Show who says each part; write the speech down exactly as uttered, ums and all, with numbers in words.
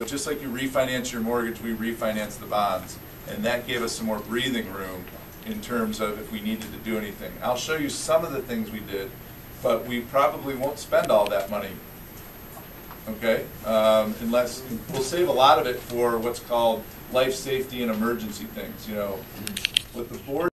Speaker 1: just like you refinance your mortgage, we refinance the bonds. And that gave us some more breathing room in terms of if we needed to do anything. I'll show you some of the things we did, but we probably won't spend all that money. Okay? Um, unless, we'll save a lot of it for what's called life safety and emergency things. You know, what the board